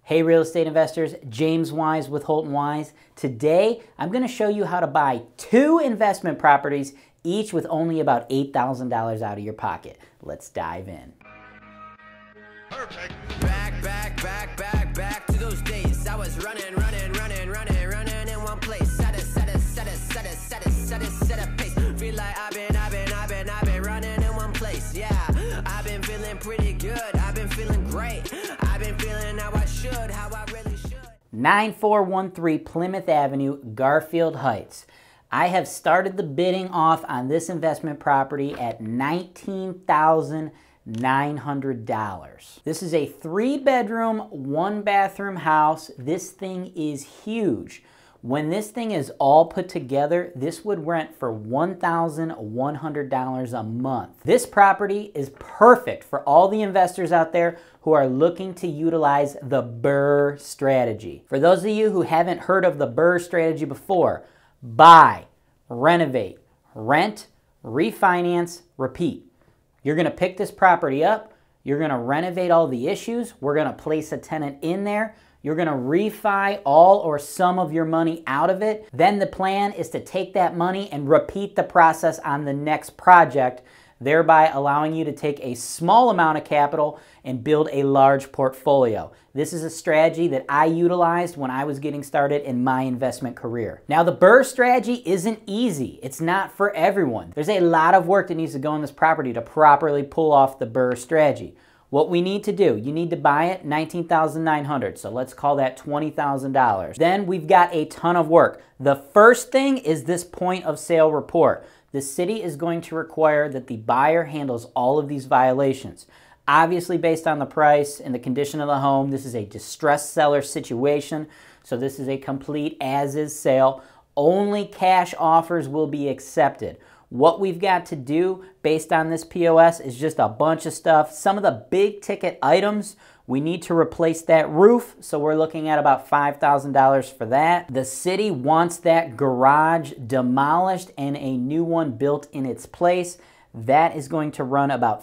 Hey real estate investors, James Wise with Holton Wise. Today, I'm going to show you how to buy 2 investment properties, each with only about $8,000 out of your pocket. Let's dive in. Perfect. Back to those days. I was running in one place. Set a pace. Feel like I've been running in one place. Yeah, I've been feeling pretty good. I've been feeling great. I've been feeling how I should, how I really should. 9413 Plymouth Avenue, Garfield Heights. I have started the bidding off on this investment property at $19,900. This is a 3-bedroom, 1-bathroom house. This thing is huge. When this thing is all put together, this would rent for $1,100 a month. This property is perfect for all the investors out there who are looking to utilize the BRRRR strategy. For those of you who haven't heard of the BRRRR strategy before, buy, renovate, rent, refinance, repeat. You're going to pick this property up, you're going to renovate all the issues, we're going to place a tenant in there, you're going to refi all or some of your money out of it. Then the plan is to take that money and repeat the process on the next project, thereby allowing you to take a small amount of capital and build a large portfolio. This is a strategy that I utilized when I was getting started in my investment career. Now, the BRRRR strategy isn't easy. It's not for everyone. There's a lot of work that needs to go in this property to properly pull off the BRRRR strategy. What we need to do, you need to buy it $19,900, so let's call that $20,000. Then we've got a ton of work. The first thing is this point of sale report. The city is going to require that the buyer handles all of these violations. Obviously, based on the price and the condition of the home, this is a distressed seller situation, so this is a complete as-is sale. Only cash offers will be accepted. What we've got to do based on this POS is just a bunch of stuff. Some of the big ticket items, we need to replace that roof, so we're looking at about $5,000 for that. The city wants that garage demolished and a new one built in its place. That is going to run about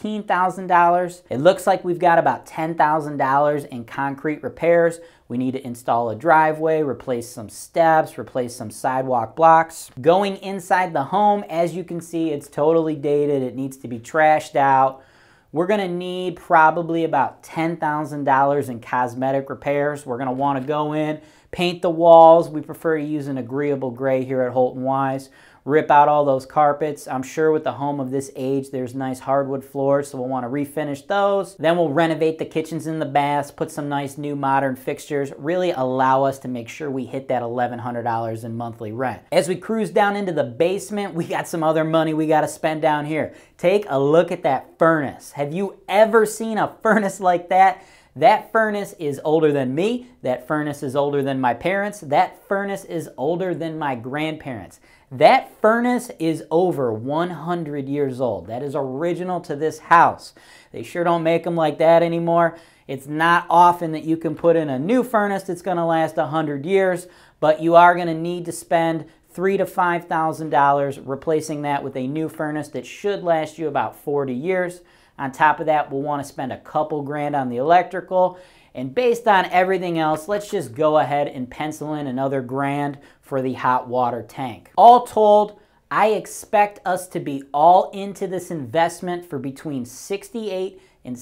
$15,000. It looks like we've got about $10,000 in concrete repairs. We need to install a driveway, replace some steps, replace some sidewalk blocks. Going inside the home, as you can see, it's totally dated. It needs to be trashed out. We're going to need probably about $10,000 in cosmetic repairs. We're going to want to go in, paint the walls. We prefer to use an agreeable gray here at Holton Wise. Rip out all those carpets. I'm sure with the home of this age, there's nice hardwood floors, so we'll want to refinish those. Then we'll renovate the kitchens and the baths, put some nice new modern fixtures, really allow us to make sure we hit that $1,100 in monthly rent. As we cruise down into the basement, we got some other money we got to spend down here. Take a look at that furnace. Have you ever seen a furnace like that? That furnace is older than me. That furnace is older than my parents. That furnace is older than my grandparents. That furnace is over 100 years old. That is original to this house. They sure don't make them like that anymore. It's not often that you can put in a new furnace that's going to last 100 years, but you are going to need to spend $3,000 to $5,000 replacing that with a new furnace that should last you about 40 years. On top of that, we'll want to spend a couple grand on the electrical. And based on everything else, let's just go ahead and pencil in another grand for the hot water tank. All told, I expect us to be all into this investment for between $68,000 and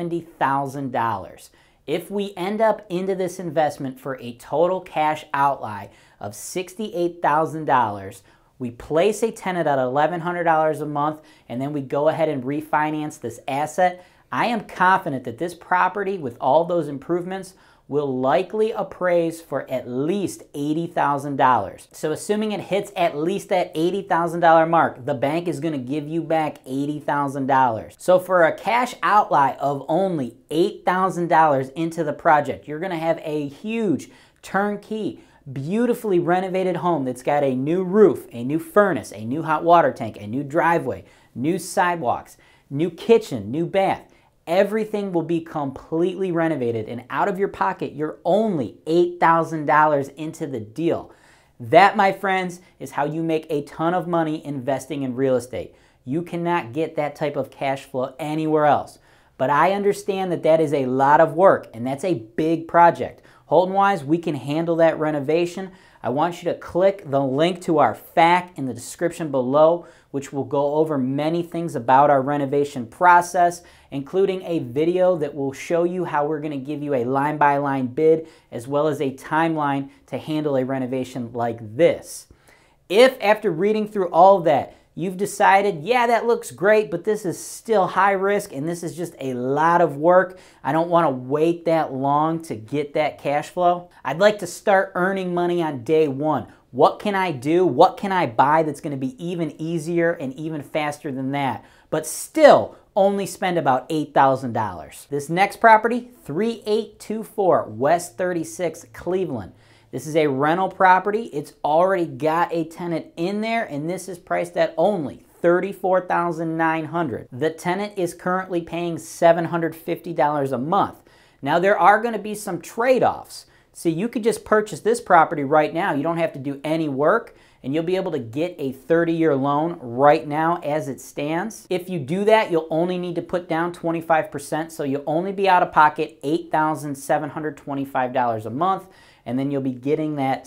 $70,000. If we end up into this investment for a total cash outlay of $68,000, we place a tenant at $1,100 a month, and then we go ahead and refinance this asset. I am confident that this property, with all those improvements, will likely appraise for at least $80,000. So assuming it hits at least that $80,000 mark, the bank is going to give you back $80,000. So for a cash outlay of only $8,000 into the project, you're going to have a huge turnkey, beautifully renovated home that's got a new roof, a new furnace, a new hot water tank, a new driveway, new sidewalks, new kitchen, new bath. Everything will be completely renovated, and out of your pocket, you're only $8,000 into the deal. That, my friends, is how you make a ton of money investing in real estate. You cannot get that type of cash flow anywhere else. but I understand that that is a lot of work, and that's a big project. Holton Wise, we can handle that renovation. I want you to click the link to our FAQ in the description below, which will go over many things about our renovation process, including a video that will show you how we're going to give you a line-by-line bid, as well as a timeline to handle a renovation like this. If after reading through all of that, you've decided, yeah, that looks great, but this is still high risk and this is just a lot of work, I don't want to wait that long to get that cash flow, I'd like to start earning money on day one. What can I do? What can I buy that's going to be even easier and even faster than that, but still only spend about $8,000? This next property, 3824 West 36 Cleveland. This is a rental property. It's already got a tenant in there, and this is priced at only $34,900. The tenant is currently paying $750 a month. Now, there are going to be some trade-offs. See, you could just purchase this property right now. You don't have to do any work, and you'll be able to get a 30-year loan right now as it stands. If you do that, you'll only need to put down 25%, so you'll only be out of pocket $8,725 a month, and then you'll be getting that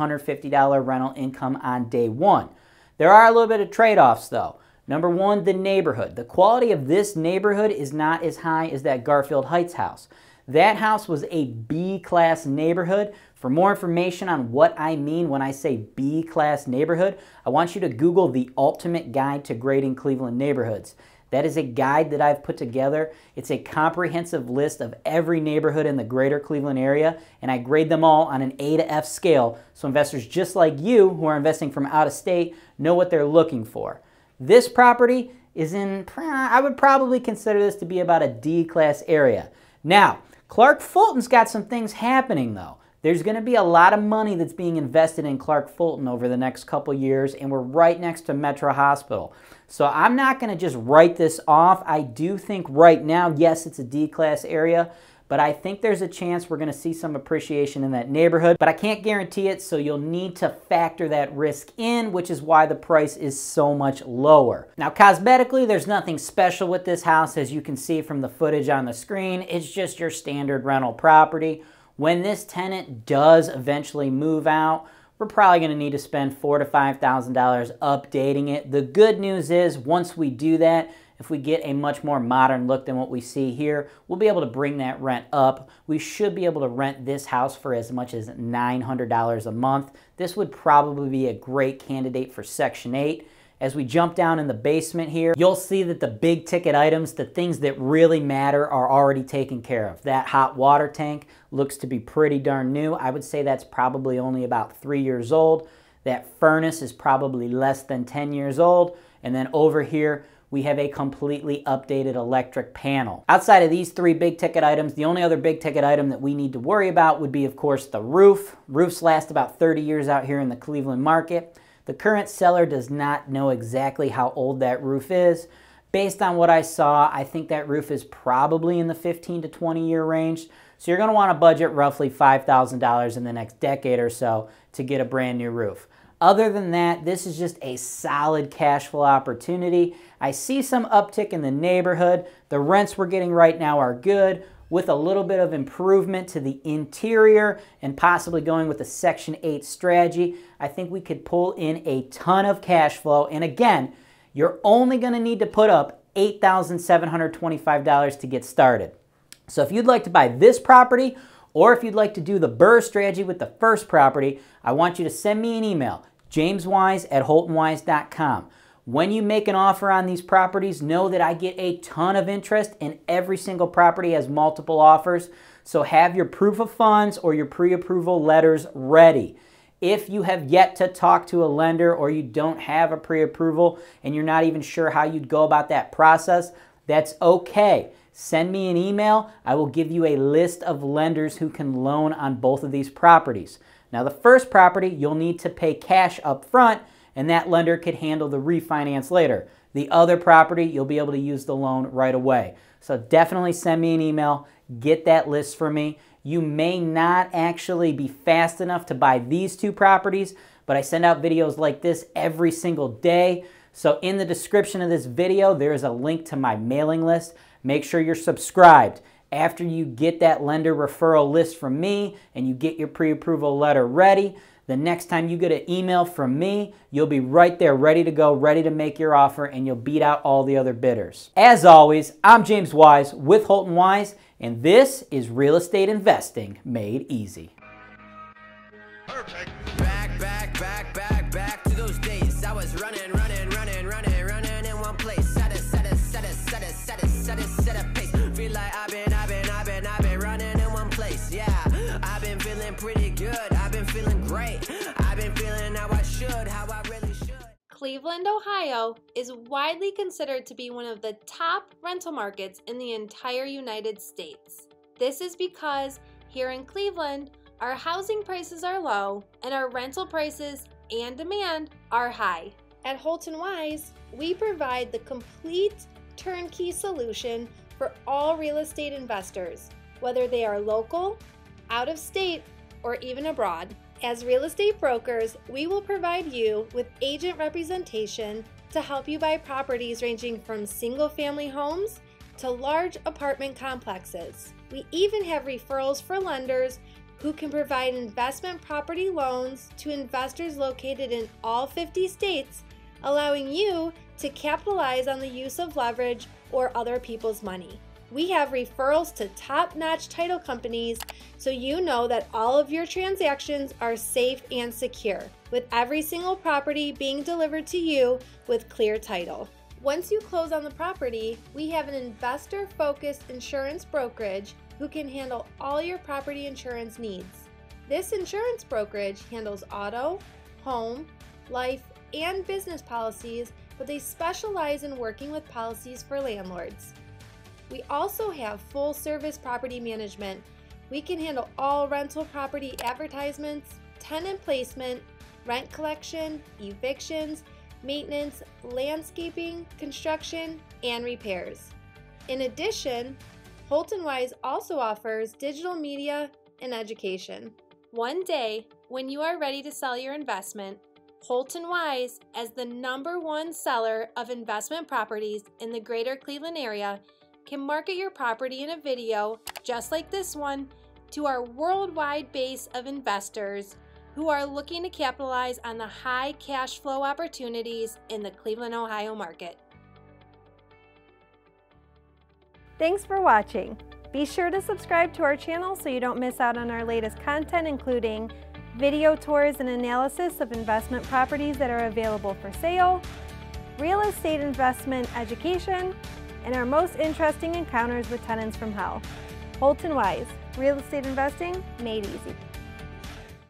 $750 rental income on day one. There are a little bit of trade-offs though. Number one, the neighborhood. The quality of this neighborhood is not as high as that Garfield Heights house. That house was a B-class neighborhood. For more information on what I mean when I say B-class neighborhood, I want you to Google the Ultimate Guide to Grading Cleveland Neighborhoods. That is a guide that I've put together. It's a comprehensive list of every neighborhood in the greater Cleveland area, and I grade them all on an A to F scale, so investors just like you who are investing from out of state know what they're looking for. This property is in, I would probably consider this to be about a D-class area. Now, Clark Fulton's got some things happening though. There's going to be a lot of money that's being invested in Clark Fulton over the next couple years, and we're right next to Metro Hospital. So I'm not going to just write this off. I do think right now, yes, it's a D-class area, but I think there's a chance we're going to see some appreciation in that neighborhood, but I can't guarantee it, so you'll need to factor that risk in, which is why the price is so much lower. Now, cosmetically, there's nothing special with this house, as you can see from the footage on the screen. It's just your standard rental property. When this tenant does eventually move out, we're probably going to need to spend $4,000 to $5,000 updating it. The good news is once we do that, if we get a much more modern look than what we see here, we'll be able to bring that rent up. We should be able to rent this house for as much as $900 a month. This would probably be a great candidate for Section 8. As we jump down in the basement here, you'll see that the big ticket items, the things that really matter, are already taken care of. That hot water tank looks to be pretty darn new. I would say that's probably only about 3 years old. That furnace is probably less than 10 years old. And then over here, we have a completely updated electric panel. Outside of these three big ticket items, the only other big ticket item that we need to worry about would be, of course, the roof. Roofs last about 30 years out here in the Cleveland market. The current seller does not know exactly how old that roof is. Based on what I saw, I think that roof is probably in the 15 to 20 year range. So you're going to want to budget roughly $5,000 in the next decade or so to get a brand new roof. Other than that, this is just a solid cash flow opportunity. I see some uptick in the neighborhood. The rents we're getting right now are good. With a little bit of improvement to the interior and possibly going with a Section 8 strategy, I think we could pull in a ton of cash flow. And again, you're only going to need to put up $8,725 to get started. So if you'd like to buy this property, or if you'd like to do the BRRRR strategy with the first property, I want you to send me an email, jameswise@holtonwise.com. When you make an offer on these properties, know that I get a ton of interest, and every single property has multiple offers. So have your proof of funds or your pre-approval letters ready. If you have yet to talk to a lender, or you don't have a pre-approval and you're not even sure how you'd go about that process, that's okay. Send me an email. I will give you a list of lenders who can loan on both of these properties. Now, the first property, you'll need to pay cash up front, and that lender could handle the refinance later. The other property, you'll be able to use the loan right away. So definitely send me an email, get that list for me. You may not actually be fast enough to buy these two properties, but I send out videos like this every single day. So in the description of this video, there is a link to my mailing list. Make sure you're subscribed. After you get that lender referral list from me and you get your pre-approval letter ready, the next time you get an email from me, you'll be right there ready to go, ready to make your offer, and you'll beat out all the other bidders. As always, I'm James Wise with Holton Wise, and this is Real Estate Investing Made Easy. Perfect. Back to those days. I was running in one place. Set a pace. Feel like I've been running in one place. Yeah, I've been feeling pretty good. I've been feeling great. I've been feeling how I should, how I really should. Cleveland, Ohio is widely considered to be one of the top rental markets in the entire United States. This is because here in Cleveland, our housing prices are low and our rental prices and demand are high. At Holton Wise, we provide the complete turnkey solution for all real estate investors, whether they are local, out of state, or even abroad. As real estate brokers, we will provide you with agent representation to help you buy properties ranging from single-family homes to large apartment complexes. We even have referrals for lenders who can provide investment property loans to investors located in all 50 states, allowing you to capitalize on the use of leverage or other people's money. We have referrals to top-notch title companies so you know that all of your transactions are safe and secure, with every single property being delivered to you with clear title. Once you close on the property, we have an investor-focused insurance brokerage who can handle all your property insurance needs. This insurance brokerage handles auto, home, life, and business policies, but they specialize in working with policies for landlords. We also have full-service property management. We can handle all rental property advertisements, tenant placement, rent collection, evictions, maintenance, landscaping, construction, and repairs. In addition, Holton Wise also offers digital media and education. One day, when you are ready to sell your investment, Holton Wise, as the #1 seller of investment properties in the greater Cleveland area, can market your property in a video just like this one to our worldwide base of investors who are looking to capitalize on the high cash flow opportunities in the Cleveland, Ohio market. Thanks for watching. Be sure to subscribe to our channel so you don't miss out on our latest content, including video tours and analysis of investment properties that are available for sale, real estate investment education, and our most interesting encounters with tenants from hell. Holton Wise, real estate investing made easy.